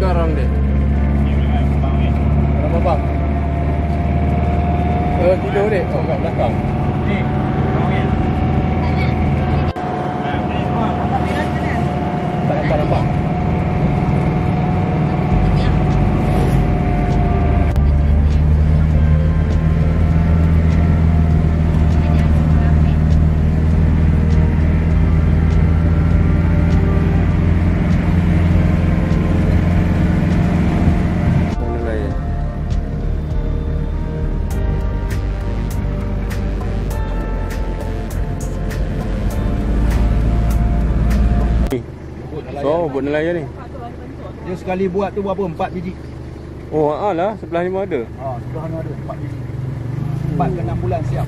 garang dia. Garang abang. Tidur dek. Oh, kat belakang. Ni. Tak nampak. Oh, buat nelayan ni. Dia sekali buat tu berapa? 4 biji. Oh, lah, sebelah ni pun ada. Sebelah ni ada 4 biji. 4 ke 6 bulan siap.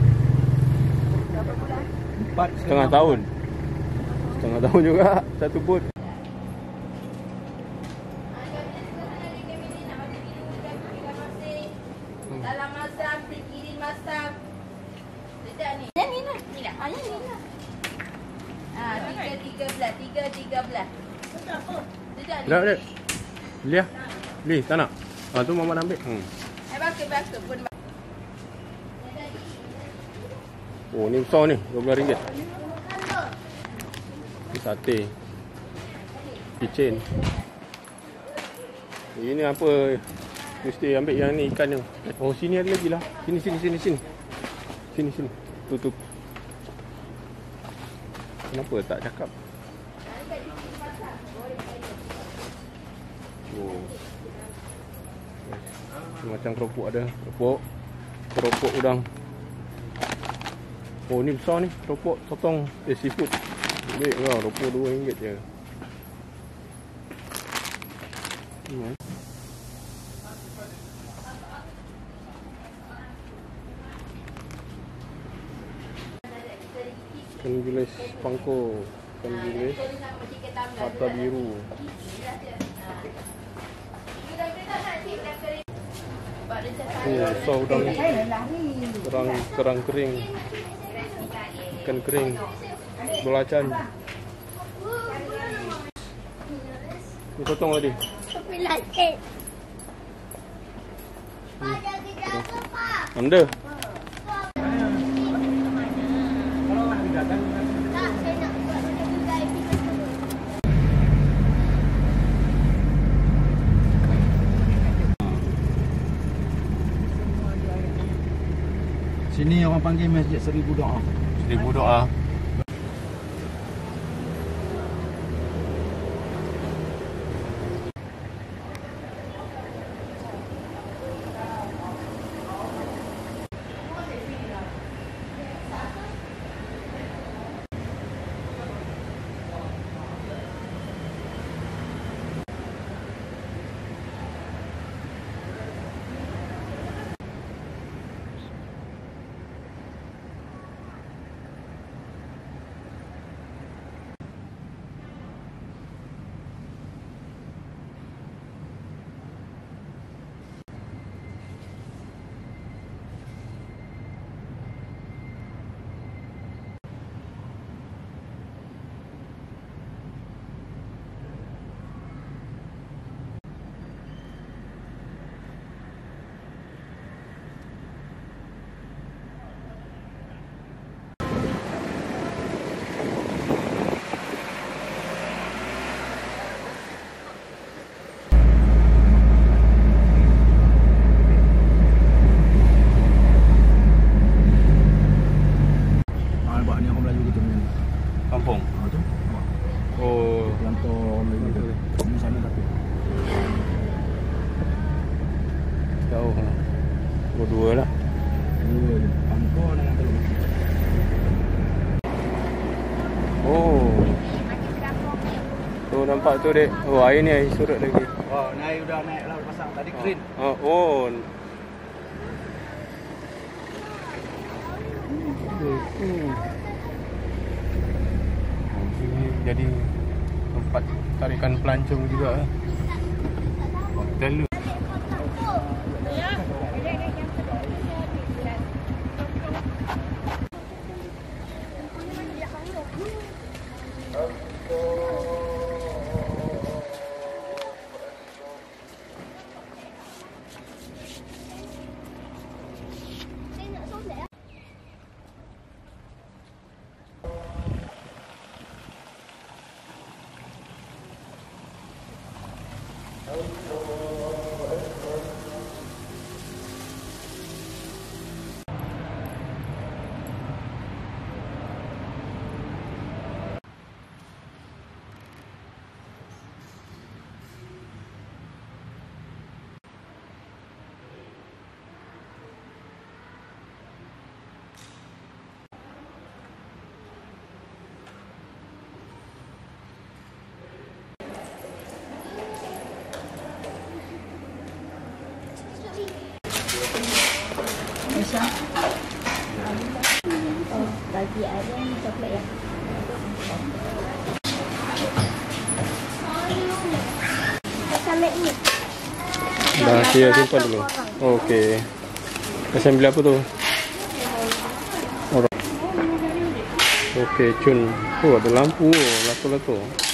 4 setengah tahun. Setengah tahun juga satu bot. Dalam masam, di kiri masam. Sedap ni. Yang ni lah. Ni lah. Yang ni lah. 3-13. Sedap ni. Sedap dek. Liah. Li, tak nak? Tu Mama nak ambil. Bakar pun. Oh, ni besar ni. RM12. Ni sate. Kitchen. Ini apa? Mesti ambil yang ni ikan ni. Oh, sini ada lagi lah. Sini. Sini. Tutup. Kenapa tak cakap? Oh. Macam keropok ada. Keropok udang. Oh, ni besar ni. Keropok sotong. Seafood. Baik lah. RM22 je. Ikan bilis pangko, ikan bilis mata biru. Besar udang ni. Kerang kering. Ikan kering. Belacan. Ni potong tadi. Anda. Sini orang panggil Masjid Seribu Doa. Seribu Doa. Kampung. Tu. Oh, Kelantor Melayu. Ini sana tapi. tahu lah. Dua lah. Dua je. Angkor dengan telur. Oh. Tu nampak tu dek. Oh, air ni air surut lagi. Oh, naik udah naik lah pasang tadi keren. Oh. Ini jadi tempat tarikan pelancong juga. Hotel lu. Aisyah. Oh, bagi ada coklat ya. Sampai ni. Dah simpan dulu. Okey. Macam beli apa tu? Orang. Okey, cun. Oh, ada lampu. Lato-lato.